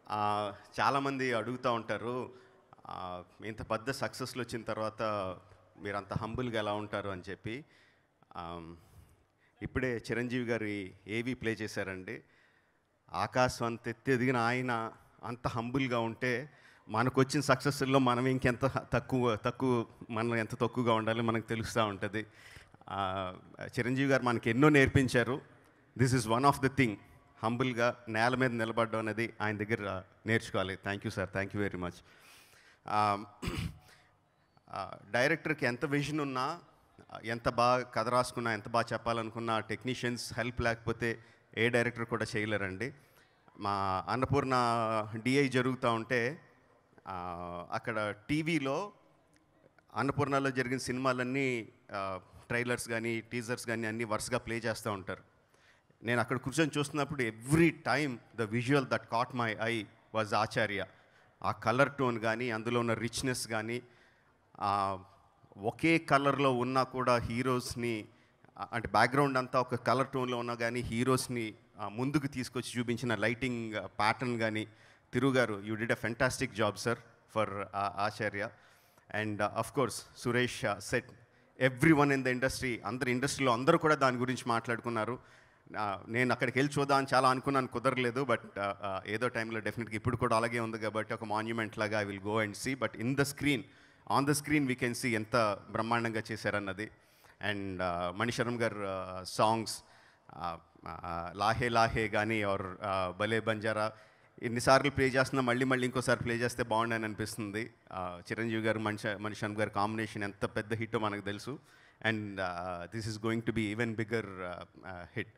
చాలామంది అడుగుతూ ఉంటారు, ఇంత పెద్ద సక్సెస్లు వచ్చిన తర్వాత మీరు అంత హంబుల్గా ఎలా ఉంటారు అని చెప్పి. ఇప్పుడే చిరంజీవి గారు ఏవి ప్లే చేశారండి. ఆకాశం అంత ఎత్తి ఎదిగిన ఆయన అంత హంబుల్గా ఉంటే మనకు వచ్చిన సక్సెస్లో మనం ఇంకెంత మనం ఎంత తక్కువగా ఉండాలి మనకు తెలుస్తూ ఉంటుంది. చిరంజీవి గారు మనకి ఎన్నో నేర్పించారు. This is one of the thing. హంబుల్గా నేల మీద నిలబడడం అనేది ఆయన దగ్గర నేర్చుకోవాలి. Thank you sir, thank you very much. డైరెక్టర్కి ఎంత విజన్ ఉన్నా, ఎంత బాగా కథ రాసుకున్నా, ఎంత బాగా చెప్పాలనుకున్నా, టెక్నీషియన్స్ హెల్ప్ లేకపోతే ఏ డైరెక్టర్ కూడా చేయలేరండి. మా అన్నపూర్ణ డిఐ జరుగుతూ ఉంటే అక్కడ టీవీలో అన్నపూర్ణలో జరిగిన సినిమాలన్నీ ట్రైలర్స్ కానీ టీజర్స్ కానీ అన్నీ వరుసగా ప్లే చేస్తూ ఉంటారు. నేను అక్కడ కూర్చొని చూస్తున్నప్పుడు every time the visual that caught my eye was Acharya. ఆ కలర్ టోన్ కానీ, అందులో ఉన్న రిచ్నెస్ కానీ, ఒకే కలర్లో ఉన్నా కూడా హీరోస్ని, అంటే బ్యాక్గ్రౌండ్ అంతా ఒక కలర్ టోన్లో ఉన్నా కానీ హీరోస్ని ముందుకు తీసుకొచ్చి చూపించిన లైటింగ్ ప్యాటర్న్ కానీ. తిరుగారు, you did a fantastic job sir for Acharya. And of course Suresh set, everyone in the industry, ఇండస్ట్రీలో అందరూ కూడా దాని గురించి మాట్లాడుకున్నారు. నేను అక్కడికి వెళ్ళి చూద్దామని చాలా అనుకున్నాను, కుదరలేదు. బట్ ఏదో టైంలో డెఫినెట్గా ఇప్పుడు కూడా అలాగే ఉంది కాబట్టి ఒక మాన్యుమెంట్ లాగా I will go and see. But on the screen we can see ఎంత బ్రహ్మాండంగా చేశారన్నది. అండ్ మణిశర్మ గారు సాంగ్స్, లాహే లాహే కానీ ఆర్ భలే బంజారా ఎన్నిసార్లు ప్లే చేస్తున్నా మళ్ళీ ఇంకోసారి ప్లే చేస్తే బాగుండని అనిపిస్తుంది. చిరంజీవి గారు మణిశర్మ గారు కాంబినేషన్ ఎంత పెద్ద హిట్టో మనకు తెలుసు. And this is going to be even bigger hit.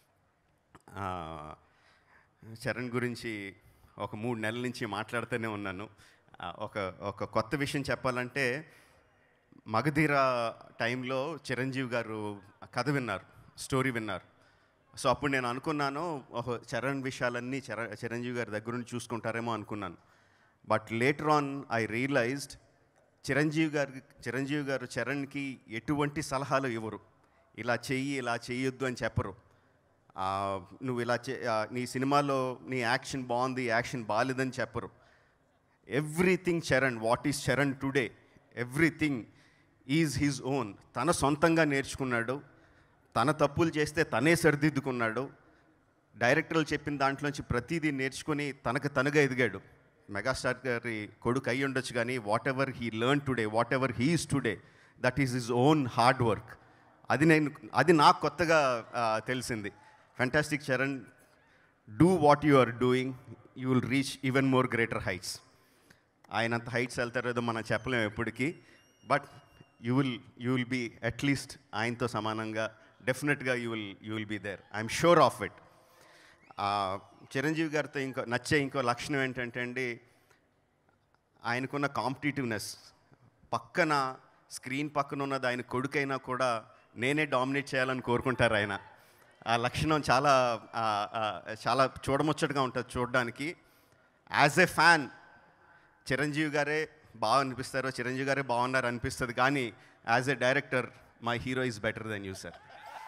Charan గురించి ఒక 3 నెలల నుంచి మాట్లాడుతూనే ఉన్నాను. ఒక కొత్త విషయం చెప్పాలంటే, మగధీర టైంలో చిరంజీవి గారు కథ విన్నారు, స్టోరీ విన్నారు. సో అప్పుడు నేను అనుకున్నాను, చరణ్ విషయాలన్నీ చిరంజీవి గారి దగ్గర నుంచి చూసుకుంటారేమో అనుకున్నాను. But later on I realized Chiranjeevi గారు చరణ్కి ఎటువంటి సలహాలు ఇవ్వరు. ఇలా చెయ్యొద్దు అని చెప్పరు. నువ్వు నీ సినిమాలో నీ యాక్షన్ బాగుంది, యాక్షన్ బాగాలేదని చెప్పరు. Everything Charan, what is Charan today, everything is his own. తన సొంతంగా నేర్చుకున్నాడు. తన తప్పులు చేస్తే తనే సరిదిద్దుకున్నాడు. డైరెక్టర్లు చెప్పిన దాంట్లోంచి ప్రతిదీ నేర్చుకొని తనగా ఎదిగాడు. మెగాస్టార్ గారి కొడుకు అయ్యి ఉండొచ్చు కానీ whatever he learn today, whatever he is today, that is his own hard work. అది నాకు కొత్తగా తెలిసింది. Fantastic Charan, do what you are doing, you will reach even more greater heights. ఆయనంత హైట్స్ వెళ్తారో ఏదో మనం చెప్పలేము ఎప్పటికీ. But you will be at least ఆయనతో సమానంగా డెఫినెట్గా you will be there. I'm sure of it. Chiranjeevi గారితో నచ్చే ఇంకో లక్షణం ఏంటంటే అండి, ఆయనకున్న కాంపిటీటివ్నెస్. స్క్రీన్ పక్కన ఉన్నది ఆయన కొడుకైనా కూడా నేనే డామినేట్ చేయాలని కోరుకుంటారు ఆయన. ఆ లక్షణం చాలా చూడముచ్చటగా ఉంటుంది చూడడానికి. యాజ్ ఏ ఫ్యాన్ చిరంజీవి గారే బాగా అనిపిస్తారు, చిరంజీవి గారే బాగున్నారు అనిపిస్తుంది. కానీ as a director my hero is better then you sir.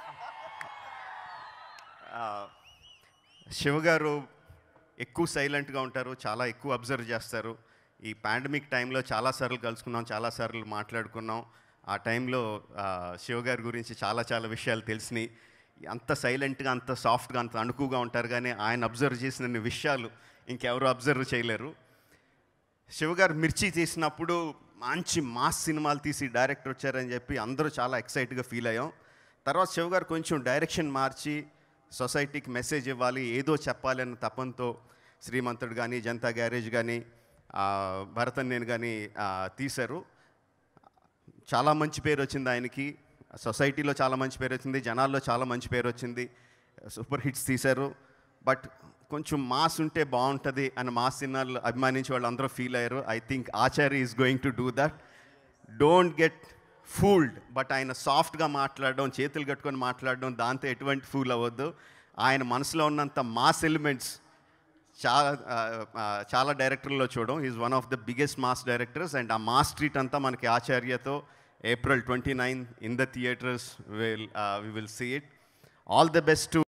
శివగారు ఎక్కువ సైలెంట్గా ఉంటారు, చాలా ఎక్కువ అబ్జర్వ్ చేస్తారు. ఈ పాండమిక్ టైంలో చాలాసార్లు కలుసుకున్నాం, చాలాసార్లు మాట్లాడుకున్నాం. ఆ టైంలో శివగారి గురించి చాలా విషయాలు తెలిసినాయి. అంత సైలెంట్గా, అంత సాఫ్ట్గా, అంత అణుకుగా ఉంటారు కానీ ఆయన అబ్జర్వ్ చేసిన విషయాలు ఇంకెవరు అబ్జర్వ్ చేయలేరు. శివగారు మిర్చి తీసినప్పుడు మంచి మాస్ సినిమాలు తీసి డైరెక్టర్ వచ్చారని చెప్పి అందరూ చాలా ఎక్సైట్గా ఫీల్ అయ్యాం. తర్వాత శివగారు కొంచెం డైరెక్షన్ మార్చి సొసైటీకి మెసేజ్ ఇవ్వాలి, ఏదో చెప్పాలి అన్న తపంతో శ్రీమంతుడు కానీ, జనతా గ్యారేజ్ కానీ, భరతన్ నేను కానీ తీశారు. చాలా మంచి పేరు వచ్చింది ఆయనకి. సొసైటీలో చాలా మంచి పేరు వచ్చింది, జనాల్లో చాలా మంచి పేరు వచ్చింది. సూపర్ హిట్స్ తీశారు. బట్ కొంచెం మాస్ ఉంటే బాగుంటుంది అని మాస్ సినిమాలు అభిమానించే వాళ్ళు అందరూ ఫీల్ అయ్యారు. I think Acharya is going to do that. Don't get fooled. But ఆయన సాఫ్ట్గా మాట్లాడడం, చేతులు కట్టుకొని మాట్లాడడం, దాంతో ఎటువంటి ఫూల్ అవ్వద్దు. ఆయన మనసులో ఉన్నంత మాస్ ఎలిమెంట్స్ చాలా డైరెక్టర్లో చూడడం. Is one of the biggest mass directors. And ఆ మాస్ ట్రీట్ అంతా మనకి ఆచార్యతో April 29 in the theaters. We will see it. All the best to